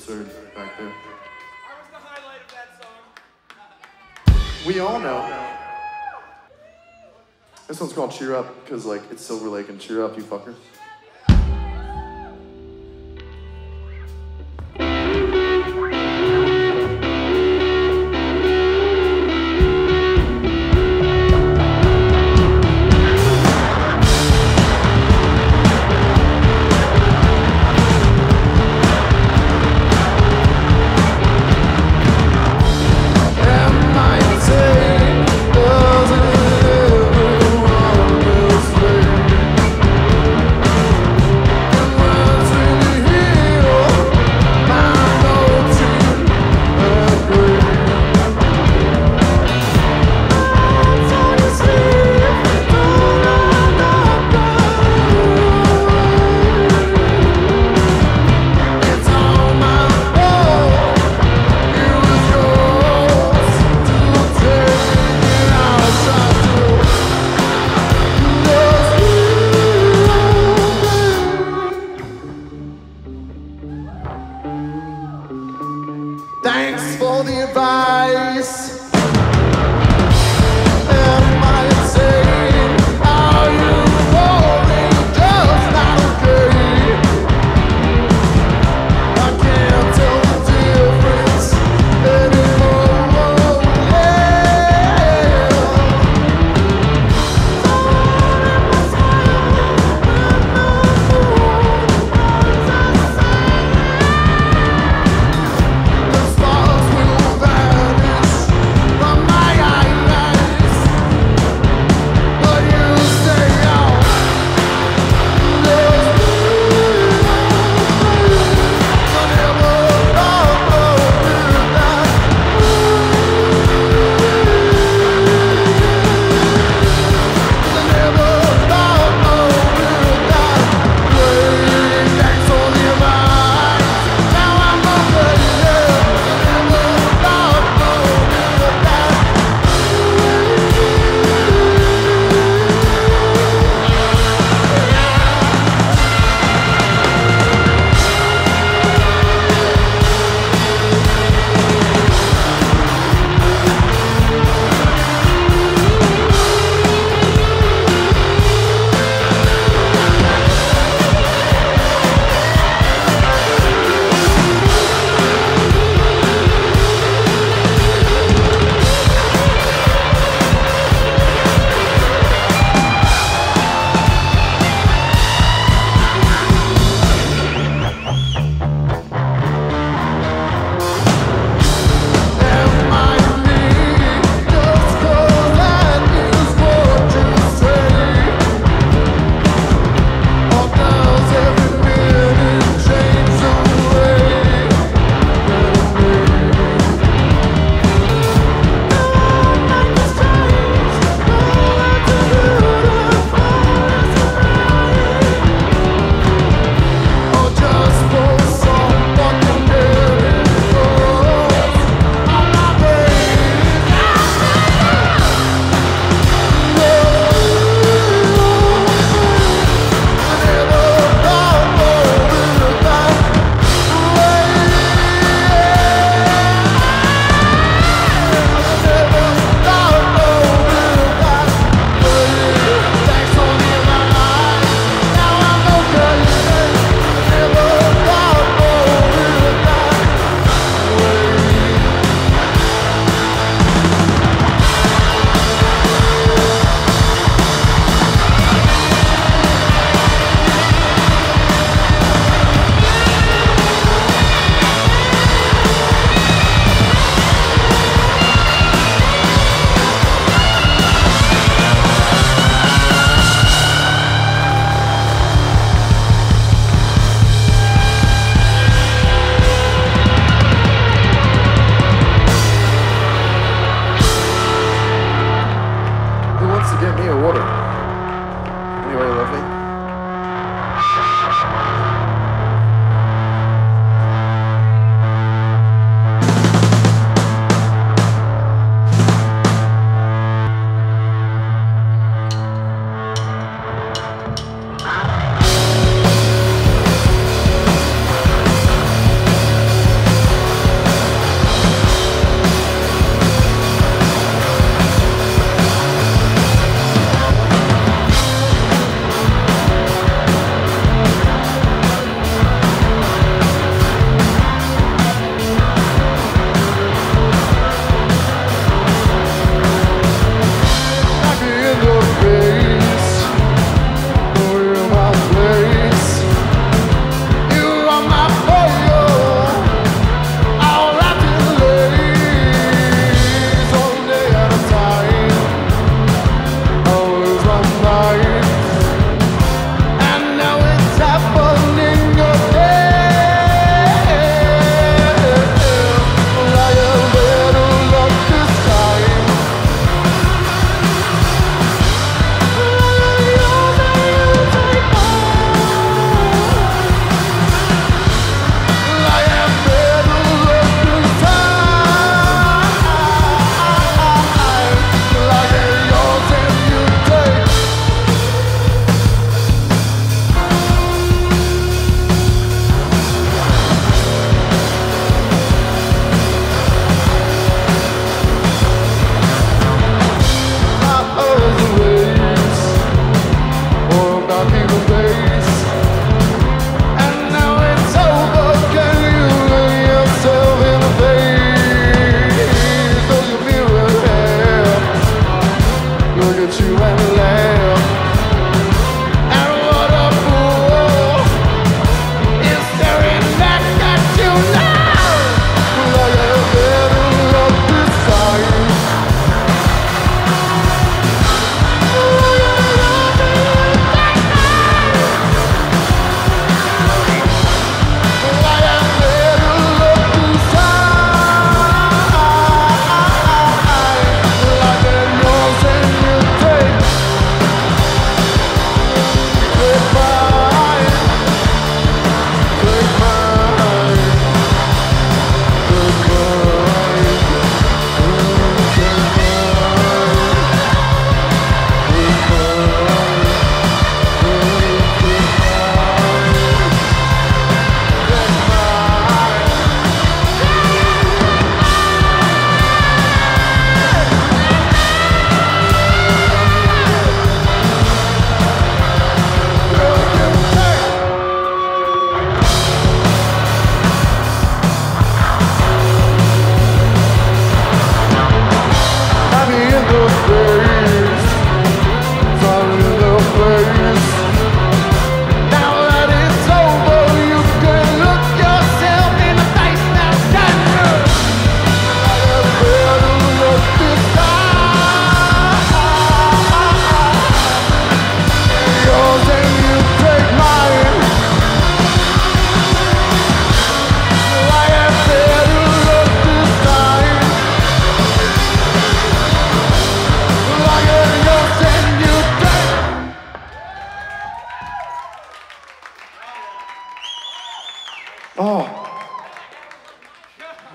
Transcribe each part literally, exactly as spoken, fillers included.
absurd back there. I was the highlight of that song. We all know. This one's called Cheer Up, because like it's Silver Lake and cheer up, you fuckers. Thanks for the advice. Am I insane? Are you falling? Just not okay. I can't tell the difference anymore. Yeah. The stars will vanish.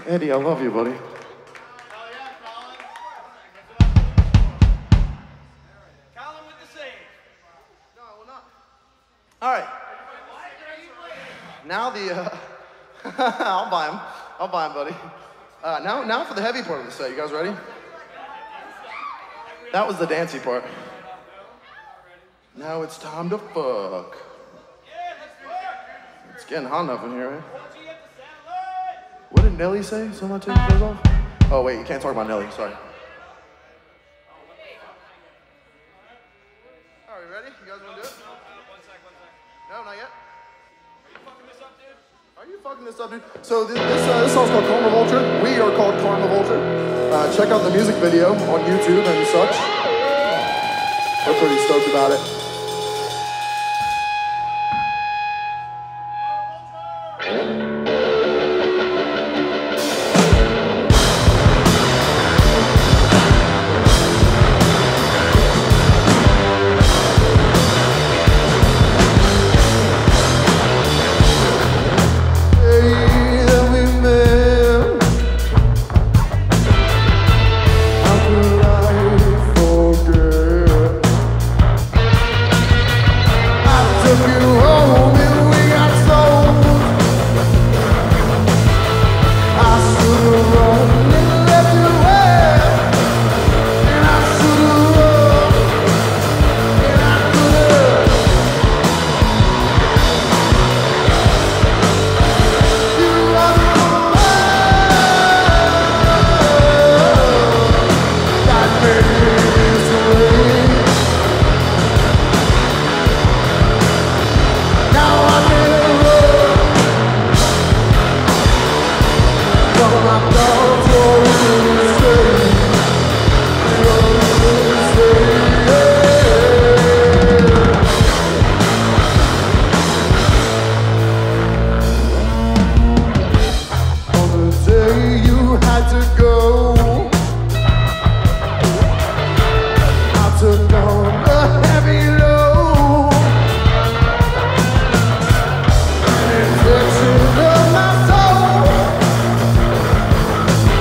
Eddie, I love you, buddy. Oh yeah, Colin. Colin with the save. No, I will not. All right. Now the, uh, I'll buy him. I'll buy him, buddy. Uh, now, now for the heavy part of the set. You guys ready? That was the dancey part. Now it's time to fuck. It's getting hot enough in here, right? What did Nelly say? Someone take your clothes off? Oh, wait, you can't talk about Nelly. Sorry. Are we ready? You guys want to do it? One sec, one sec. No, not yet. Are you fucking this up, dude? Are you fucking this up, dude? So this this, uh, this song's called Karma Vulture. We are called Karma Vulture. Uh, check out the music video on YouTube and such. We're pretty stoked about it. Reflection of my soul.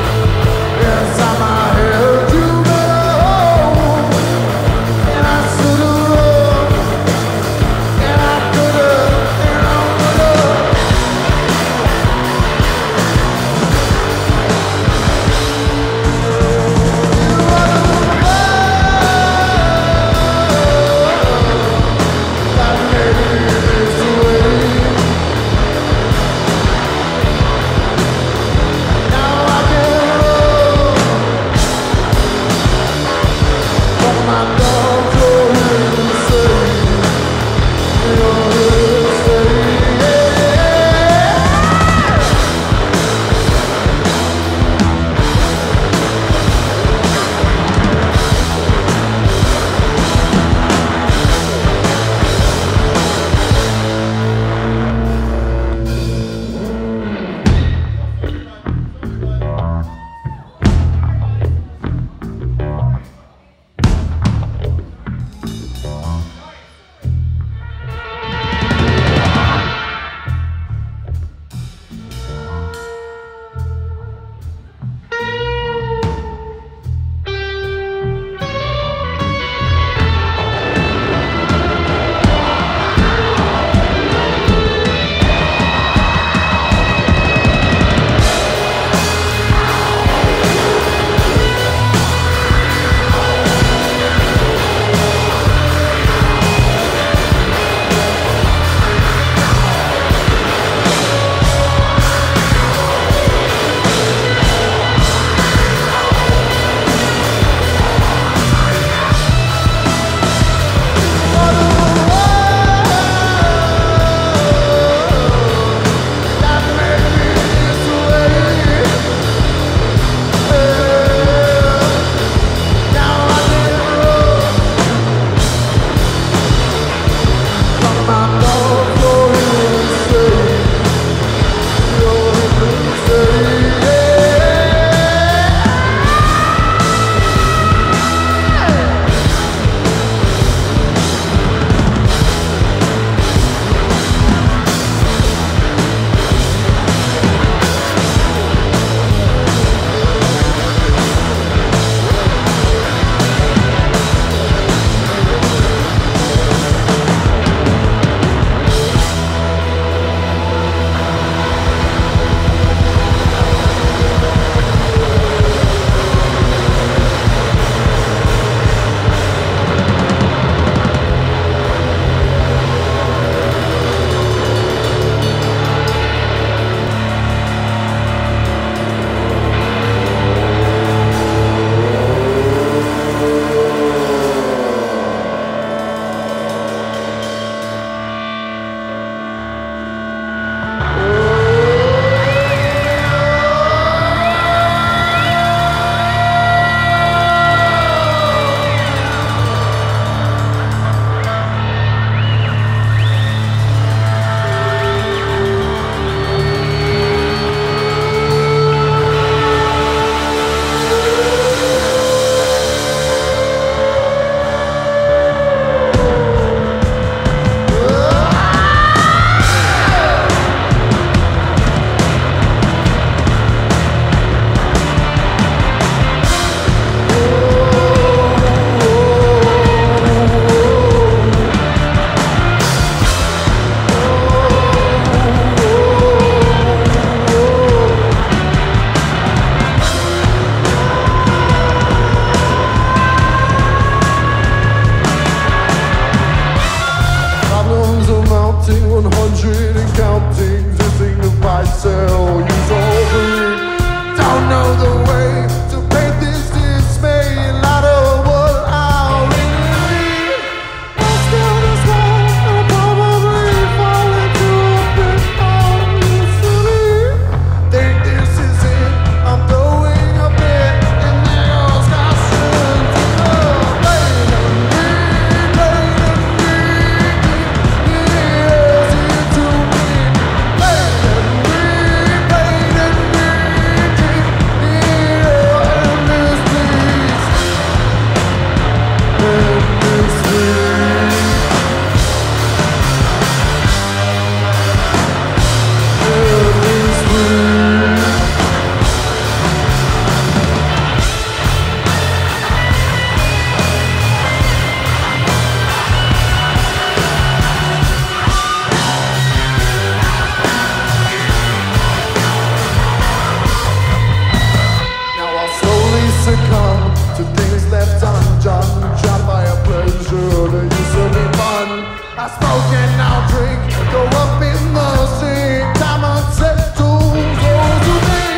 I smoke and I'll drink, go up in the sink. Time unsettles those who think.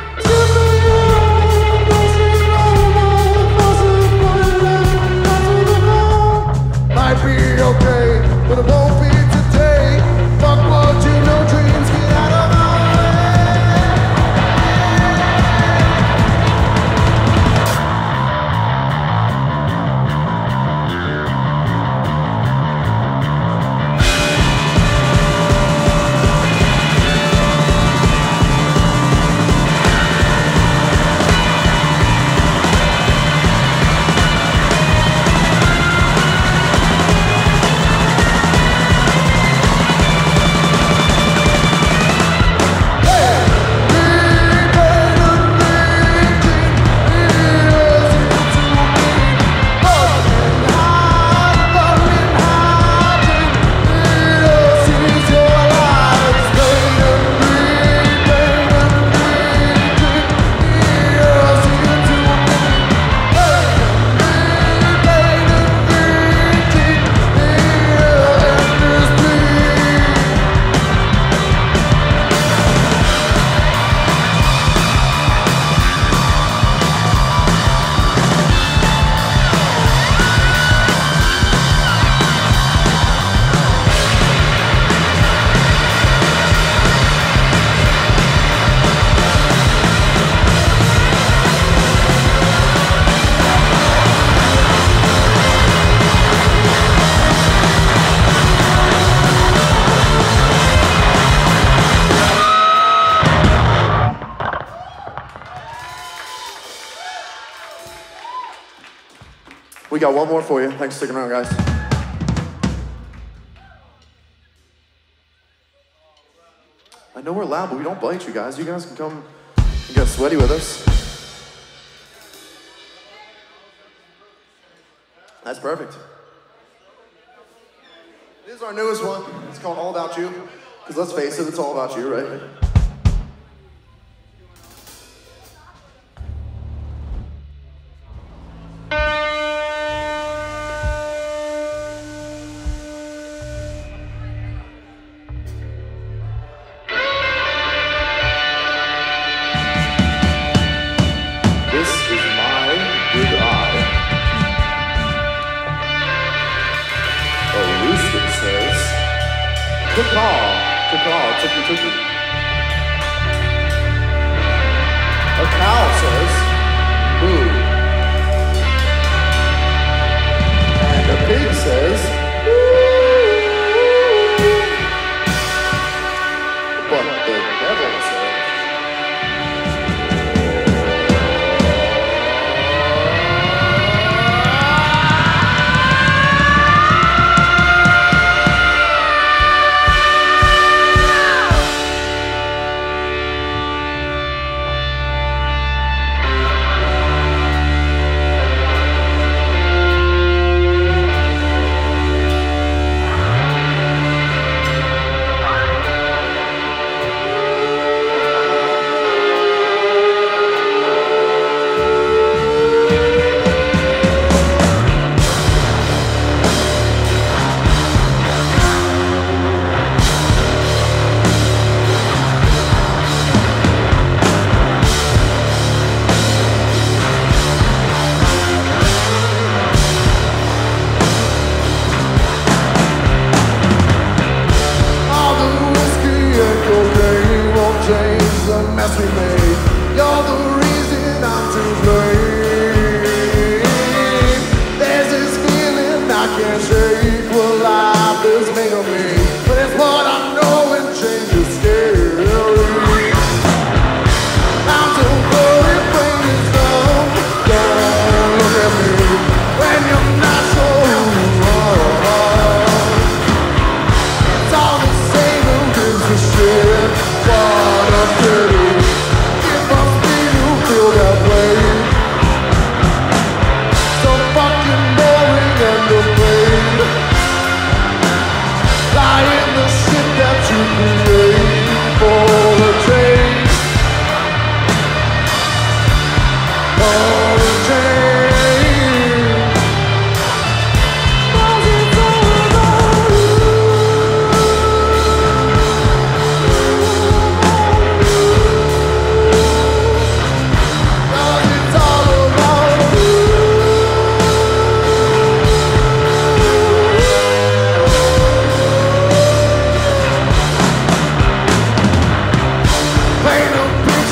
Might be okay, but it won't be today. Fuck what you know, dreams get out of my We got one more for you. Thanks for sticking around, guys. I know we're loud, but we don't bite you guys. You guys can come and get sweaty with us. That's perfect. This is our newest one. It's called All About You. Because let's face it, it's all about you, right?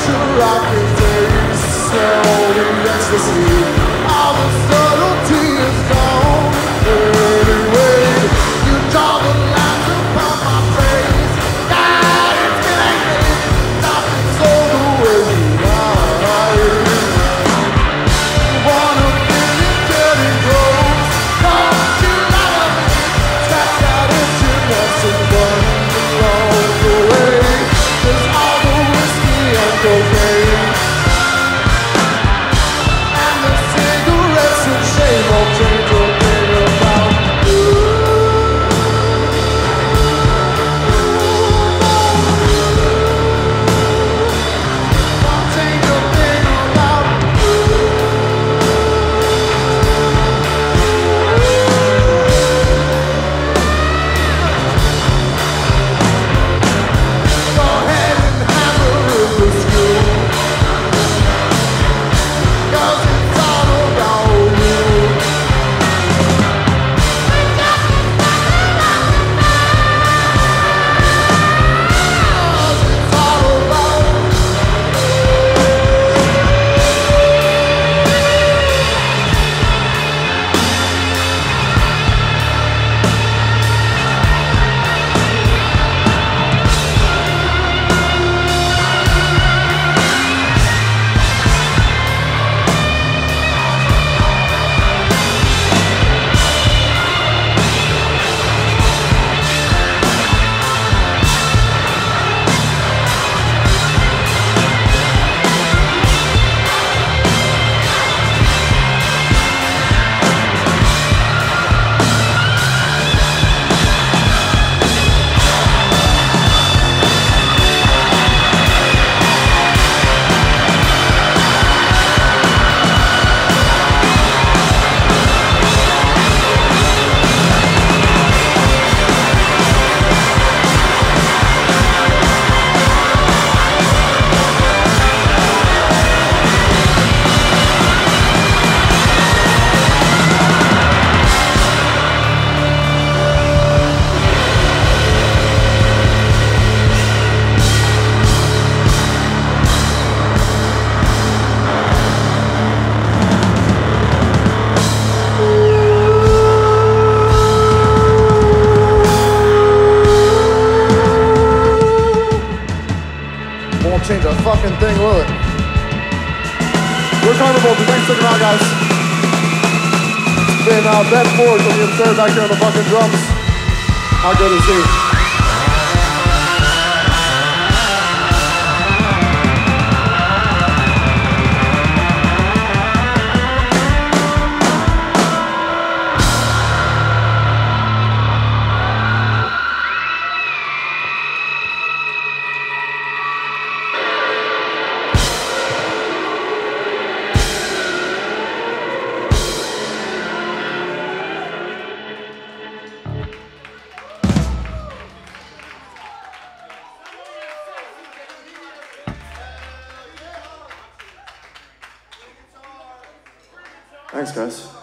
Vulture, I can taste all the ecstasy. All the subtlety is gone. Anyway, you draw the lines upon my face. God, it's killing me. Nothing's all the way you lie. Wanna feel it getting close. Don't you lie to me. Scratch that emptiness and burn the wrong away. There's all the whiskey and cocaine. And the cigarettes and shame won't change a thing about you. Won't change a thing about you. Go ahead and hammer in the school. 'Cause it's all about you. 'Cause it's all about you. Won't change a fucking thing, will it? We're Conor Vulture. Thanks for sticking around, guys. It's been uh, Ben Foerg from the Absurd back here on the fucking drums. How good is he? Thanks, guys.